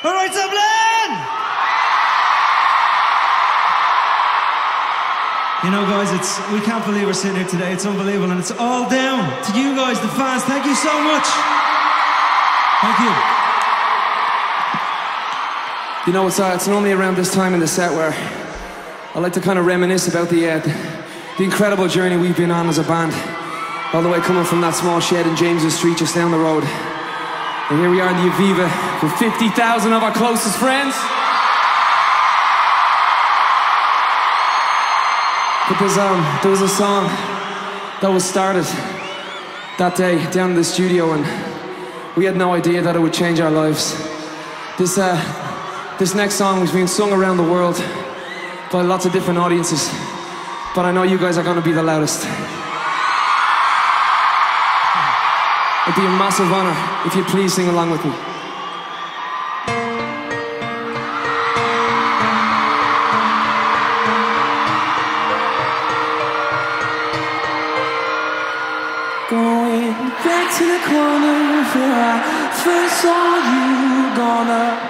All right, Dublin! You know, guys, we can't believe we're sitting here today. It's unbelievable, and it's all down to you guys, the fans. Thank you so much. Thank you. You know, it's normally around this time in the set where I like to kind of reminisce about the incredible journey we've been on as a band, all the way coming from that small shed in James's Street just down the road. And here we are in the Aviva with 50,000 of our closest friends. But there was a song that was started that day down in the studio, and we had no idea that it would change our lives. This next song was being sung around the world by lots of different audiences, but I know you guys are going to be the loudest. It'd be a massive honor if you'd please sing along with me. Going back to the corner where I first saw you, gonna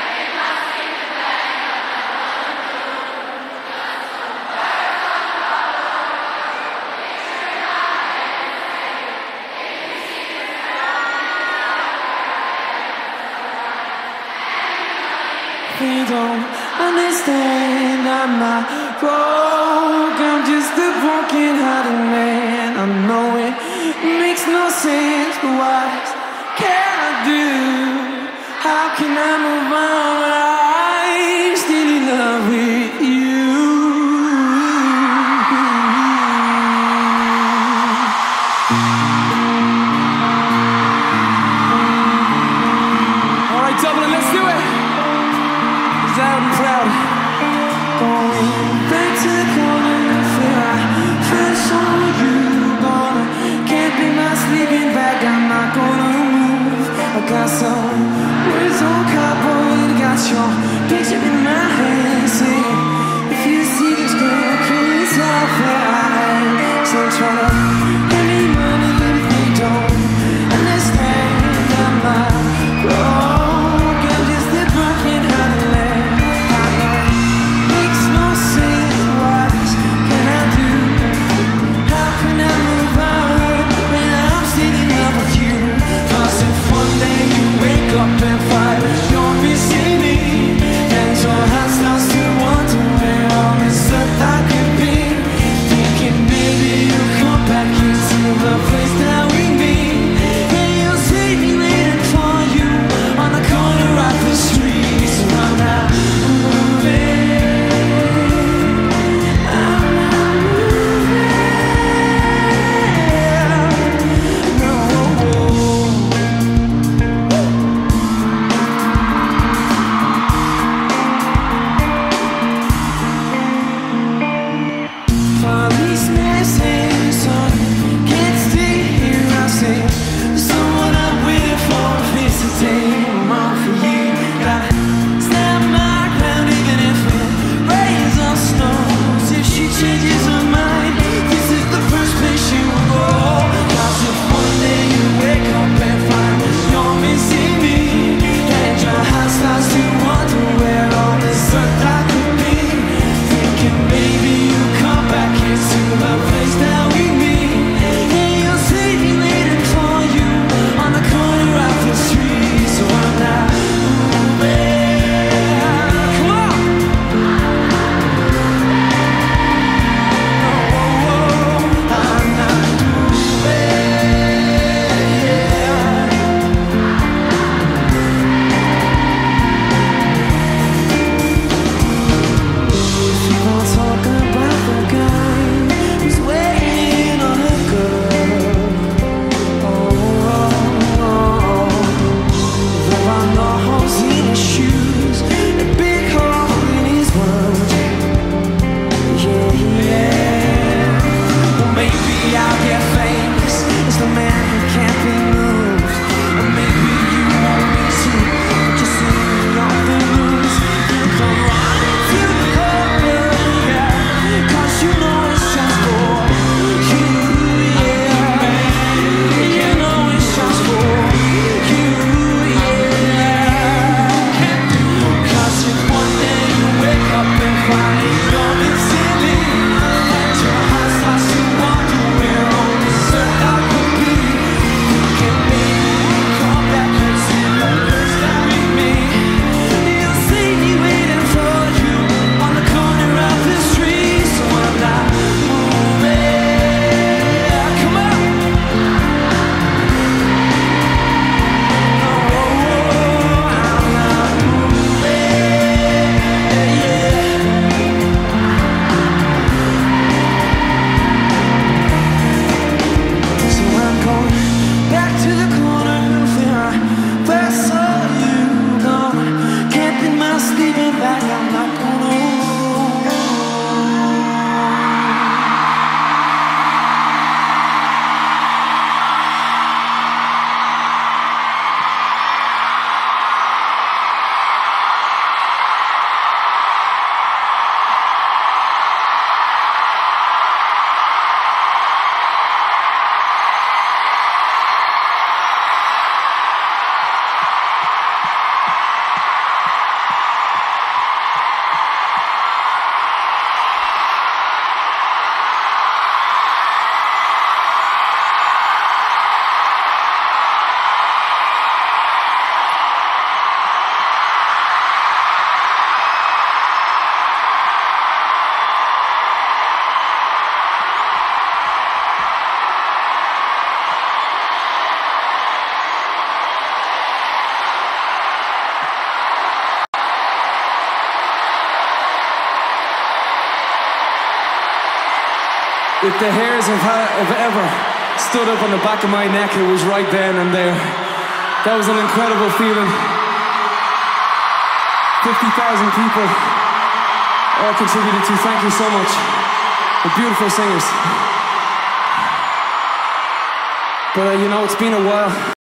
you don't understand, I'm not broke, I'm just a broken-hearted man. I know it makes no sense, but what can I do? How can I move on when I'm still in love with you? All right, Dublin, let's do it. Loud and proud. Going back to the corner where I first saw you, gonna can't be my sleeping bag, I'm not gonna move. I got some words on cardboard, got your picture in my hand, saying if you see this girl, can you tell where I am? So try to give me money if they don't understand. I'm not broke, I'm just a broken-hearted man. Up and fight, you're missing me, and your heart starts to wonder where all this stuff I could be. Thinking maybe you'll come back into the place that we meet, and you'll see me waiting for you on the corner of the street. So I'm not moving, I'm not moving, no. Policeman saying, son, can't stay here, I say. Someone I'm waiting for, face to take, I'm all for you. Gotta stand my ground even if it rains or snows. If she changes her mind, this is the first place she will go. Cause if one day you wake up and find you're missing me, and your heart starts to wonder where all this earth I could be, thinking maybe you come back into the place that we meet, and you'll see me waiting for you on the corner of the street. So I'm not moving. Come on. Oh, I'm not moving. Keep on talking about the guy who's waiting on a girl. There are no holes in his shoes, a big hole in his world. Yeah. Well, maybe I'll get famous as the man who can't be moved. Or maybe you want me to, but you see me off the loose. You come running to the corner, yeah, 'cause you know it's just for you, yeah. You know it's just for you, yeah. Can't If the hairs have ever stood up on the back of my neck, it was right then and there. That was an incredible feeling. 50,000 people all contributed to. Thank you so much. The beautiful singers. But you know, it's been a while.